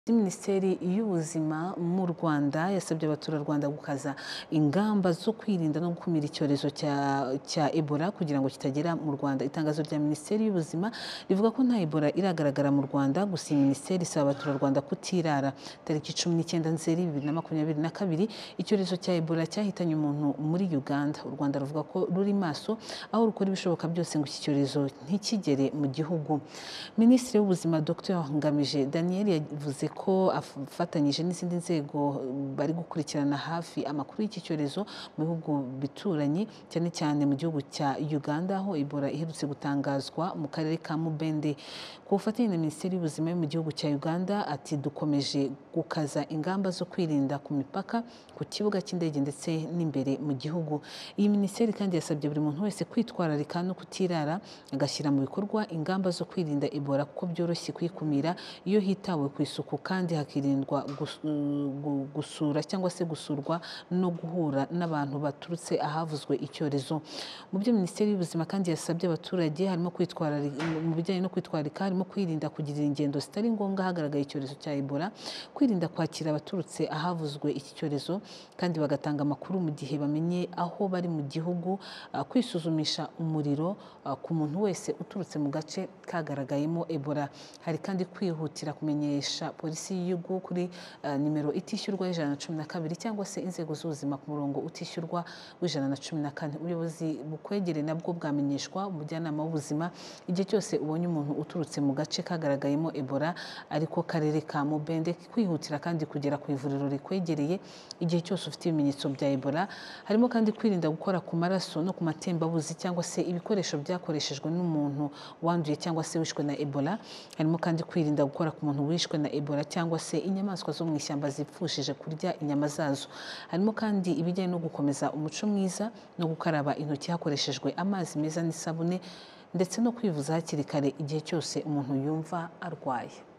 Minisiteri y'Ubuzima mu Rwanda yasabye abaturarwanda gukaza ingamba zo kwirinda no gukumira icyorezo cya Ebola kugira ngo kitagera mu Rwanda. Itangazo rya Minisiteri y'Ubuzima rivuga ko nta Ebola iragaragara mu Rwanda, gusa iyi minisiteri isaba abaturarwanda kutirara. Tariki 19 Nzeri 2022 icyorezo cya Ebola cyahitanye umuntu muri Uganda. U Rwanda ruvuga ko ruri maso aho rukora ibishoboka byose ngo iki cyorezo ntikigere mu gihugu. Minisitiri w'Ubuzima Dr Ngamije Daniel yavuze ko afatanyije n'izindi nzego bari gukurikirana hafi amakuru y'iki cyorezo mu bihugu bituranye, cyane cyane mu gihugu cya Uganda aho Ebola iherutse gutangazwa mu karere ka Mubende. Ku bufatanye na Minisiteri y'Ubuzima yo mu gihugu cya Uganda, ati dukomeje gukaza ingamba zo kwirinda ku mipaka, ku kibuga cy'indege ndetse n'imbere mu gihugu. Iyi minisiteri kandi yasabye buri muntu wese kwitwararika no kutirara, agashyira mu bikorwa ingamba zo kwirinda Ebola kuko byoroshye kuyikumira iyo hitawe ku isuku kandi hakirindwa gusura cyangwa se gusurwa no guhura n'abantu baturutse ahavuzwe icyorezo. Mu byo Minisiteri y'Ubuzima kandi yasabye abaturage harimo kwitwararika mu bijyanye no kwitwararika, harimo kwirinda kugira ingendo zitari ngombwa hagaragaye icyorezo cya Ebola, kwirinda kwakira abaturutse ahavuzwe iki cyorezo kandi bagatanga amakuru mu gihe bamenye aho bari mu gihugu, kwisuzumisha umuriro ku muntu wese uturutse mu gace kagaragayemo Ebola. Hari kandi kwihutira kumenyesha polisi y'igihugu kuri nimero itishyurwa y'112 cyangwa se inzego z'ubuzima ku murongo utishyurwa w'114. Ubuyobozi bukwegereye nabwo bwamenyeshwa umujyanama w'ubuzima igihe cyose ubonye umuntu uturutse mu gace kagaragayemo Ebola ariko karere ka Mubende, kwihutira kandi kugera ku ivuriro rikwegereye igihe cyose ufite ibimenyetso bya Ebola. Harimo kandi kwirinda gukora ku maraso no ku matembabuzi cyangwa se ibikoresho byakoreshejwe n'umuntu wanduye cyangwa se wishwe na Ebola. Harimo kandi kwirinda gukora ku muntu wishwe na Ebola cyangwa se inyamaswa zo mu ishyamba zipfushije kurya inyama zazo. Harimo kandi ibijyanye no gukomeza umuco mwiza no gukaraba intoki hakoreshejwe amazi meza n'isabune ndetse no kwivuza hakiri kare igihe cyose umuntu yumva arwaye.